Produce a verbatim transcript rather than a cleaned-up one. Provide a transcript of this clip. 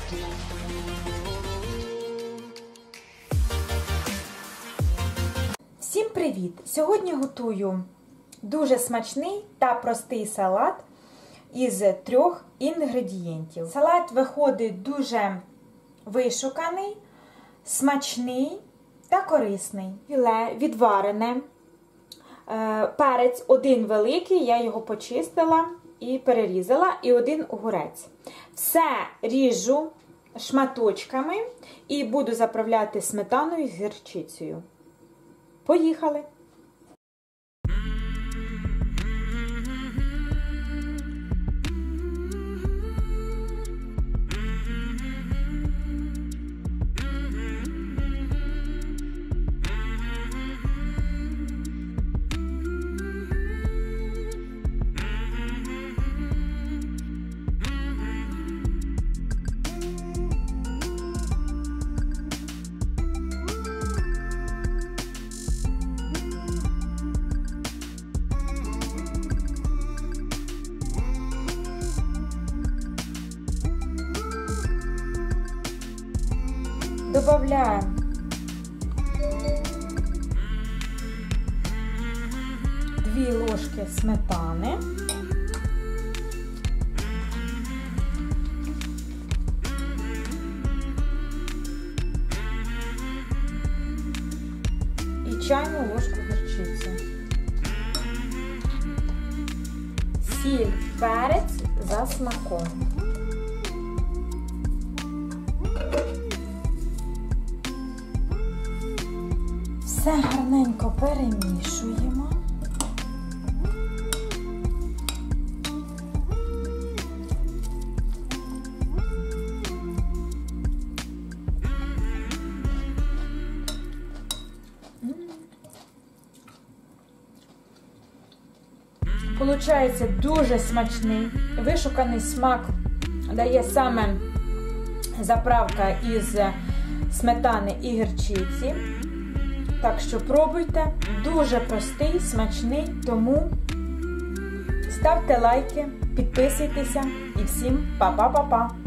Всім привіт! Сьогодні готую дуже смачний та простий салат із трьох інгредієнтів. Салат виходить дуже вишуканий, смачний та корисний. Філе відварене, перець один великий, я його почистила і перерізала, і один огурець. Все ріжу шматочками і буду заправляти сметаною з гірчицею. Поїхали! Добавляємо дві ложки сметани, і чайну ложку гірчиці, сіль, перець за смаком. Все гарненько перемішуємо. Получається дуже смачний, вишуканий смак дає саме заправка із сметани і гірчиці. Так що пробуйте, дуже простий, смачний, тому ставте лайки, підписуйтеся і всім па-па-па-па!